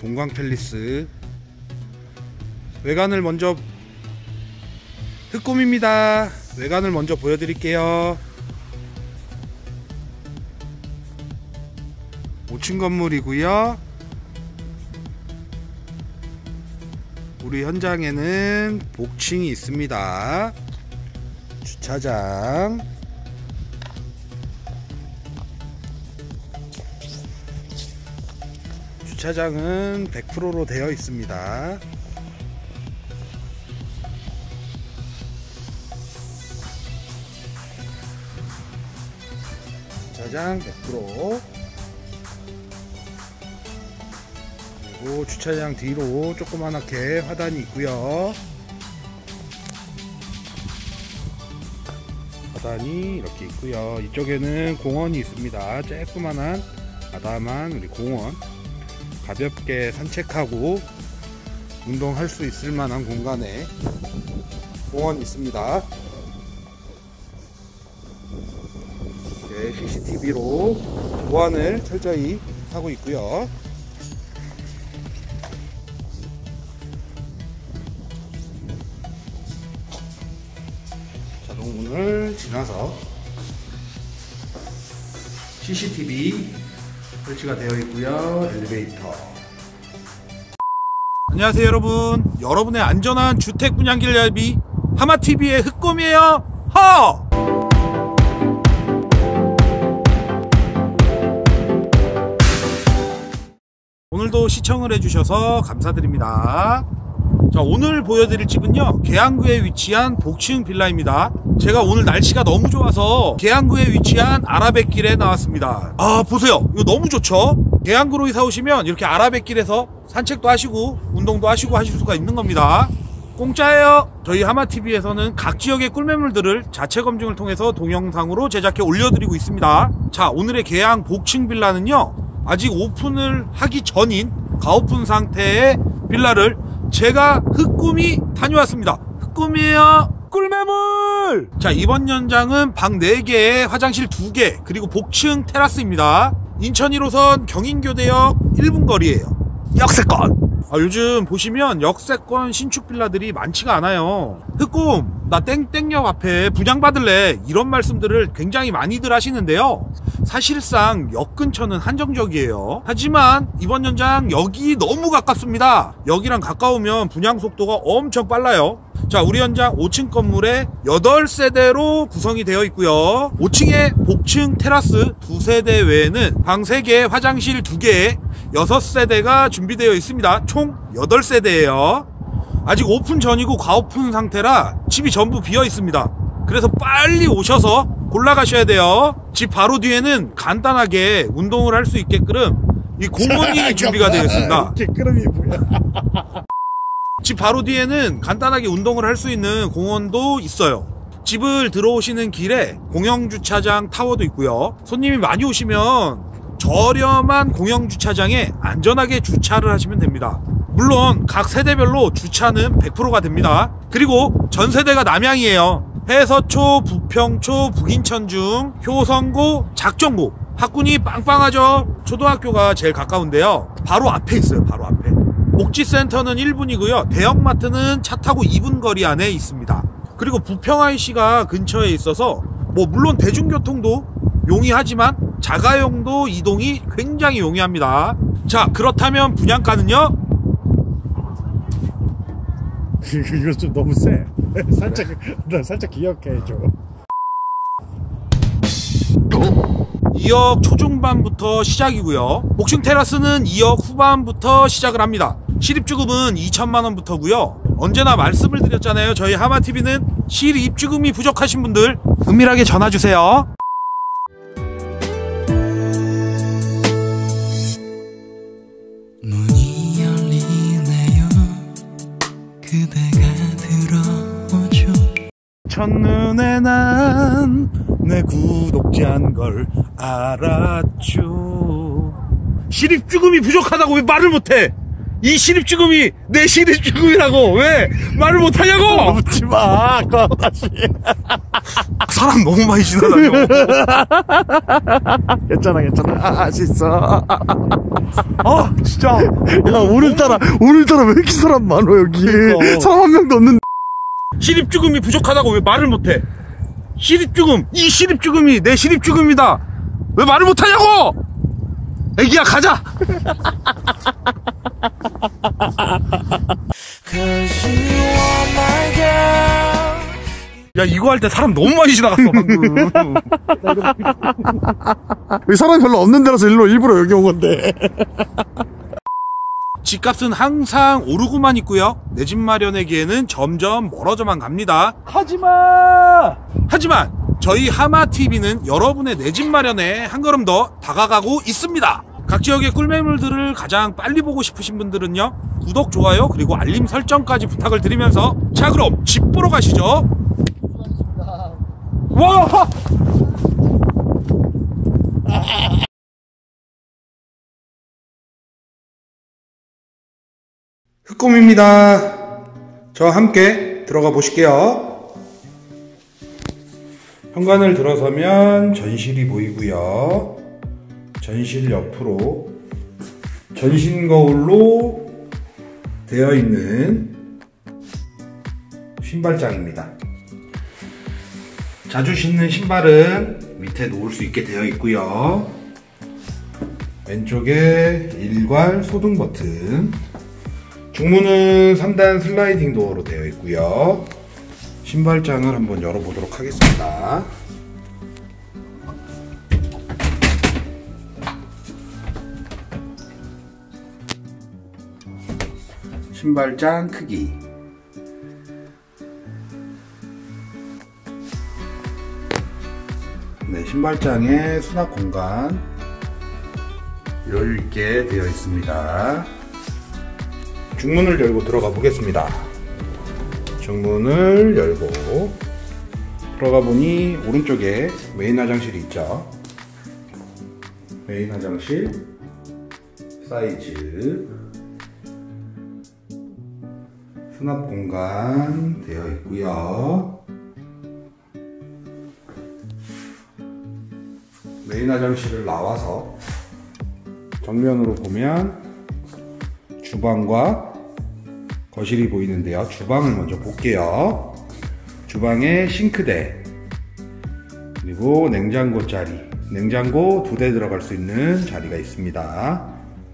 동광 팰리스 외관을 먼저 흑곰입니다. 외관을 먼저 보여드릴게요. 5층 건물이고요. 우리 현장에는 복층이 있습니다. 주차장, 주차장은 100%로 되어 있습니다. 주차장 100%. 그리고 주차장 뒤로 조그만하게 화단이 있고요. 화단이 이렇게 있고요. 이쪽에는 공원이 있습니다. 조그만한 아담한 우리 공원, 가볍게 산책하고 운동할 수 있을 만한 공간에 공원이 있습니다. CCTV로 보안을 철저히 하고 있고요. 자동문을 지나서 CCTV 설치가 되어 있고요. 엘리베이터. 안녕하세요 여러분. 여러분의 안전한 주택 분양길 얇이 하마TV의 흑곰이에요. 허! 오늘도 시청을 해주셔서 감사드립니다. 자, 오늘 보여드릴 집은요, 계양구에 위치한 복층 빌라입니다. 제가 오늘 날씨가 너무 좋아서 계양구에 위치한 아라뱃길에 나왔습니다. 아, 보세요. 이거 너무 좋죠? 계양구로 이사 오시면 이렇게 아라뱃길에서 산책도 하시고 운동도 하시고 하실 수가 있는 겁니다. 공짜예요. 저희 하마TV에서는 각 지역의 꿀매물들을 자체 검증을 통해서 동영상으로 제작해 올려드리고 있습니다. 자, 오늘의 계양 복층 빌라는요, 아직 오픈을 하기 전인 가오픈 상태의 빌라를 제가 흑곰이 다녀왔습니다. 흑곰이에요. 꿀매물! 자, 이번 연장은 방 4개에 화장실 2개, 그리고 복층 테라스입니다. 인천 1호선 경인교대역 1분 거리에요. 역세권! 요즘 보시면 역세권 신축 빌라들이 많지가 않아요. 흑곰, 나 땡땡역 앞에 분양받을래, 이런 말씀들을 굉장히 많이들 하시는데요, 사실상 역 근처는 한정적이에요. 하지만 이번 연장 역이 너무 가깝습니다. 역이랑 가까우면 분양 속도가 엄청 빨라요. 자, 우리 현장 5층 건물에 8세대로 구성이 되어 있고요. 5층에 복층 테라스 2세대 외에는 방 3개, 화장실 2개에 6세대가 준비되어 있습니다. 총 8세대예요. 아직 오픈 전이고 가오픈 상태라 집이 전부 비어 있습니다. 그래서 빨리 오셔서 골라가셔야 돼요. 집 바로 뒤에는 간단하게 운동을 할 수 있게끔 이 공원이 준비가 되어 있습니다. 집 바로 뒤에는 간단하게 운동을 할 수 있는 공원도 있어요. 집을 들어오시는 길에 공영주차장 타워도 있고요. 손님이 많이 오시면 저렴한 공영주차장에 안전하게 주차를 하시면 됩니다. 물론 각 세대별로 주차는 100%가 됩니다. 그리고 전세대가 남양이에요. 해서초, 부평초, 북인천 중 효성고, 작정고 학군이 빵빵하죠. 초등학교가 제일 가까운데요, 바로 앞에 있어요. 바로 앞에. 복지센터는 1분이고요 대형마트는 차 타고 2분 거리 안에 있습니다. 그리고 부평 IC가 근처에 있어서 물론 대중교통도 용이하지만 자가용도 이동이 굉장히 용이합니다. 자, 그렇다면 분양가는요? 이거 좀 너무 세. 살짝 기억해줘. 2억 초중반부터 시작이고요. 복층 테라스는 2억 후반부터 시작을 합니다. 실입주금은 2천만원부터고요. 언제나 말씀을 드렸잖아요. 저희 하마TV는 실입주금이 부족하신 분들 은밀하게 전화주세요. 문이 열리네요. 그대가 들어오죠. 첫눈에 난 내 구독자인 걸 알았죠. 실입주금이 부족하다고 왜 말을 못해? 이 시립주금이 내 시립주금이라고 왜 말을 못하냐고! 묻지마 다시. 사람 너무 많이 지나다녀. 괜찮아 할수 있어. 아 진짜. 야 오늘따라 왜 이렇게 사람 많어 여기. 그러니까. 사람 한 명도 없는데. 시립주금이 부족하다고 왜 말을 못해? 시립주금, 이 시립주금이 내 시립주금이다. 왜 말을 못하냐고! 애기야 가자. 야 이거 할 때 사람 너무 많이 지나갔어 방금. 여기 사람이 별로 없는 데라서 일부러 여기 온 건데. 집값은 항상 오르고만 있고요. 내 집 마련하기에는 점점 멀어져만 갑니다. 하지만 저희 하마TV는 여러분의 내 집 마련에 한 걸음 더 다가가고 있습니다. 각 지역의 꿀매물들을 가장 빨리 보고 싶으신 분들은요, 구독, 좋아요, 그리고 알림 설정까지 부탁을 드리면서, 자 그럼 집 보러 가시죠. 와! 흑곰입니다. 저와 함께 들어가 보실게요. 현관을 들어서면 전실이 보이고요. 전실 옆으로 전신 거울로 되어 있는 신발장입니다. 자주 신는 신발은 밑에 놓을 수 있게 되어 있고요. 왼쪽에 일괄 소등 버튼, 중문은 3단 슬라이딩 도어로 되어 있고요. 신발장을 한번 열어보도록 하겠습니다. 신발장 크기, 네, 신발장의 수납 공간 여유있게 되어 있습니다. 중문을 열고 들어가 보겠습니다. 중문을 열고 들어가 보니 오른쪽에 메인 화장실이 있죠. 메인 화장실 사이즈, 수납 공간 되어 있고요. 메인 화장실을 나와서 정면으로 보면 주방과 거실이 보이는데요. 주방을 먼저 볼게요. 주방에 싱크대, 그리고 냉장고 자리, 냉장고 2대 들어갈 수 있는 자리가 있습니다.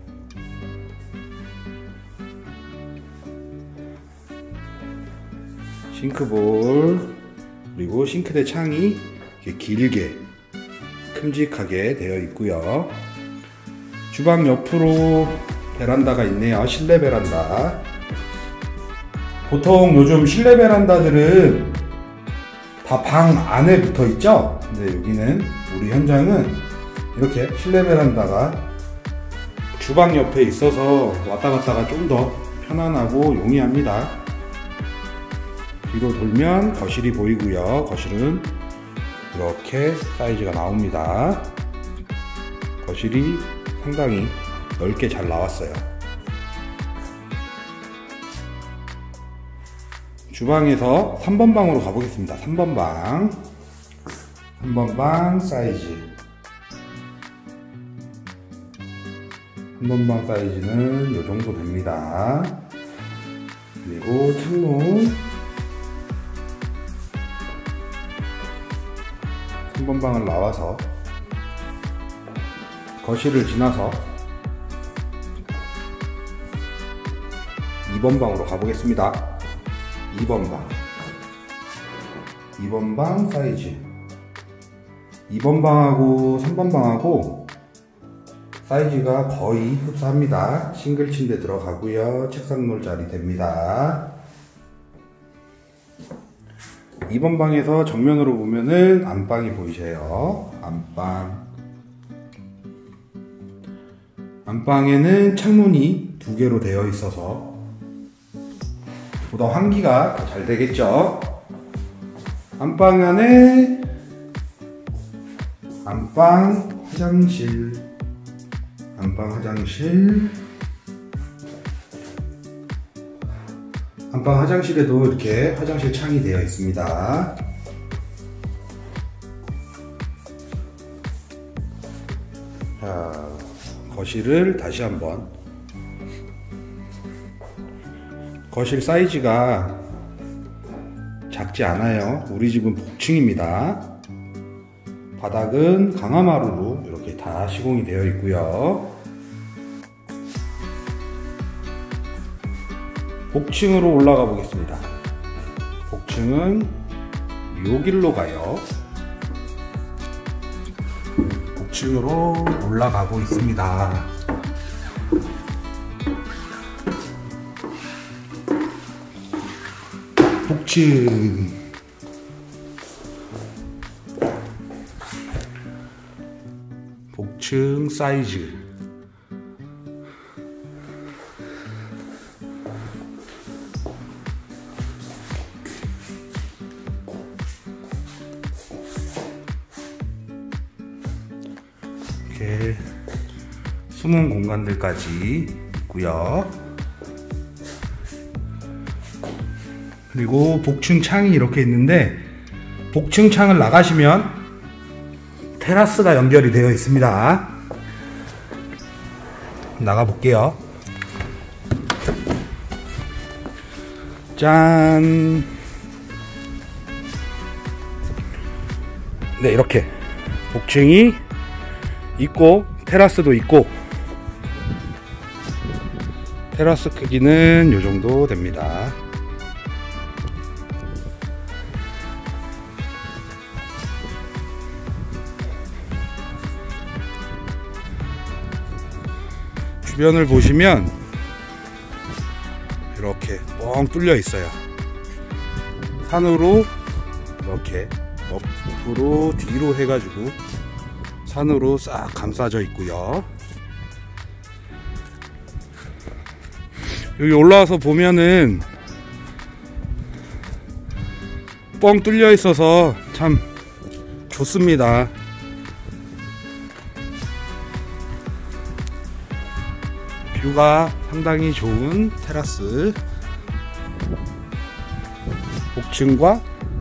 싱크볼, 그리고 싱크대 창이 이렇게 길게 큼직하게 되어 있고요. 주방 옆으로 베란다가 있네요. 실내 베란다. 보통 요즘 실내 베란다들은 다 방 안에 붙어 있죠. 근데 여기는, 우리 현장은 이렇게 실내 베란다가 주방 옆에 있어서 왔다 갔다가 좀 더 편안하고 용이합니다. 뒤로 돌면 거실이 보이고요. 거실은 이렇게 사이즈가 나옵니다. 거실이 상당히 넓게 잘 나왔어요. 주방에서 3번 방으로 가보겠습니다. 3번 방. 3번 방 사이즈. 3번 방 사이즈는 이 정도 됩니다. 그리고 창문. 3번 방을 나와서 거실을 지나서 2번 방으로 가보겠습니다. 2번 방. 2번 방 사이즈. 2번 방하고 3번 방하고 사이즈가 거의 흡사합니다. 싱글 침대 들어가고요. 책상 놓을 자리 됩니다. 2번 방에서 정면으로 보면은 안방이 보이세요. 안방. 안방에는 창문이 2개로 되어 있어서 보다 환기가 더 잘 되겠죠. 안방 안에 안방 화장실, 안방 화장실, 안방 화장실에도 이렇게 화장실 창이 되어 있습니다. 자, 거실을 다시 한번. 거실 사이즈가 작지 않아요. 우리 집은 복층입니다. 바닥은 강화마루로 이렇게 다 시공이 되어 있고요. 복층으로 올라가 보겠습니다. 복층은 요 길로 가요. 복층으로 올라가고 있습니다. 복층. 복층 사이즈. 이렇게 숨은 공간들까지 있고요. 그리고 복층 창이 이렇게 있는데, 복층 창을 나가시면 테라스가 연결이 되어 있습니다. 나가 볼게요. 짠. 네, 이렇게 복층이 있고 테라스도 있고, 테라스 크기는 요 정도 됩니다. 주변을 보시면 이렇게 뻥 뚫려 있어요. 산으로 이렇게 옆으로 뒤로 해가지고 산으로 싹 감싸져 있고요. 여기 올라와서 보면은 뻥 뚫려 있어서 참 좋습니다. 뷰가 상당히 좋은 테라스. 복층과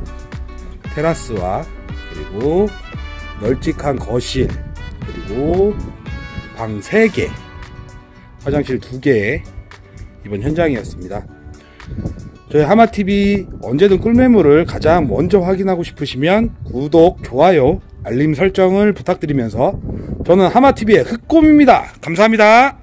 테라스와 그리고 널찍한 거실, 그리고 방 3개, 화장실 2개, 이번 현장이었습니다. 저희 하마TV 언제든 꿀매물을 가장 먼저 확인하고 싶으시면 구독, 좋아요, 알림 설정을 부탁드리면서, 저는 하마TV의 흑곰입니다. 감사합니다.